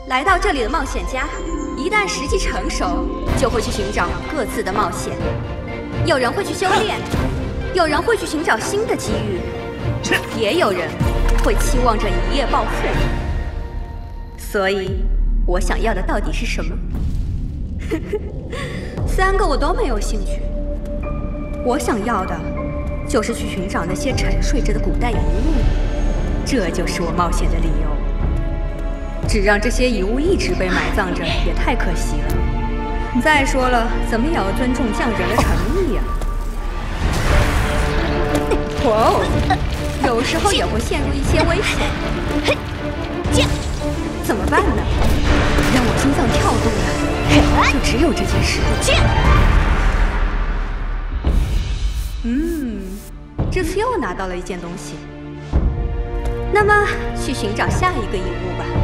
来到这里的冒险家，一旦时机成熟，就会去寻找各自的冒险。有人会去修炼，有人会去寻找新的机遇，也有人会期望着一夜暴富。所以，我想要的到底是什么？三个我都没有兴趣。我想要的，就是去寻找那些沉睡着的古代遗物。这就是我冒险的理由。只让这些遗物一直被埋葬着，也太可惜了。再说了，怎么也要尊重匠人的诚意呀。哇哦，有时候也会陷入一些危险。怎么办呢？让我心脏跳动的，就只有这件事。这次又拿到了一件东西。那么，去寻找下一个遗物吧。